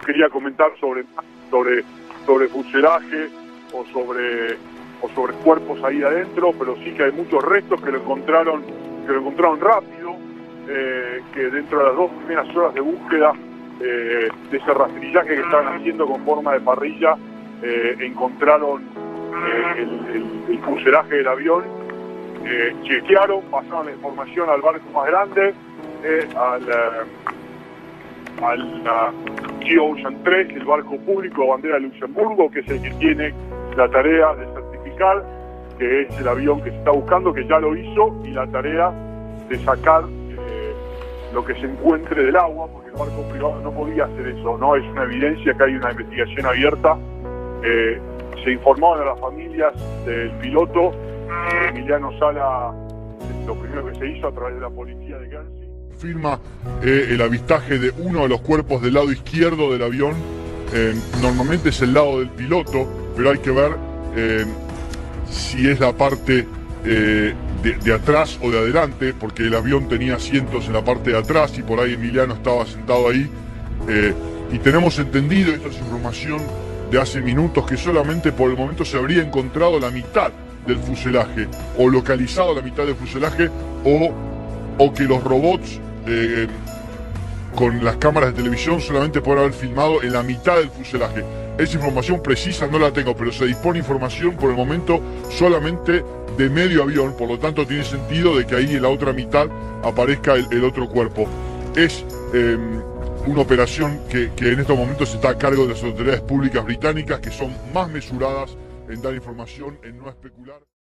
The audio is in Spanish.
quería comentar sobre fuselaje o sobre cuerpos ahí adentro, pero sí que hay muchos restos que lo encontraron rápido, que dentro de las 2 primeras horas de búsqueda de ese rastrillaje que estaban haciendo con forma de parrilla, encontraron el fuselaje del avión, chequearon, pasaron la información al barco más grande, al Sea Ocean 3, el barco público de bandera de Luxemburgo, que es el que tiene la tarea de certificar que es el avión que se está buscando, que ya lo hizo, y la tarea de sacar lo que se encuentre del agua, porque el barco privado no podía hacer eso, ¿no? Es una evidencia que hay una investigación abierta. Se informaron a las familias del piloto, Emiliano Sala, lo primero que se hizo a través de la policía de Guernsey. Firma el avistaje de uno de los cuerpos del lado izquierdo del avión. Normalmente es el lado del piloto, pero hay que ver si es la parte de atrás o de adelante, porque el avión tenía asientos en la parte de atrás y por ahí Emiliano estaba sentado ahí. Y tenemos entendido, esta es información de hace minutos, que solamente por el momento se habría encontrado la mitad del fuselaje, o localizado la mitad del fuselaje, o que los robots con las cámaras de televisión solamente podrán haber filmado en la mitad del fuselaje. Esa información precisa no la tengo, pero se dispone información por el momento solamente de medio avión, por lo tanto tiene sentido de que ahí en la otra mitad aparezca el otro cuerpo. Es una operación que en estos momentos está a cargo de las autoridades públicas británicas, que son más mesuradas en dar información, en no especular.